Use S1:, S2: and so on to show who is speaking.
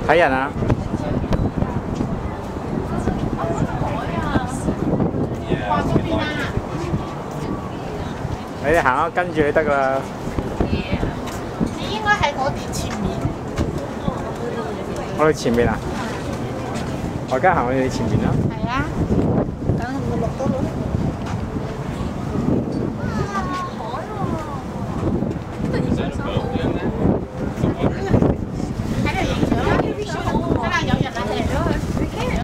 S1: 睇人啊！你哋行啊，跟住你得㗎啦。
S2: 你應該喺我哋前面。
S1: 我哋前面啊？我而家行去你前面啦。
S2: 係啊，等佢落到嚟。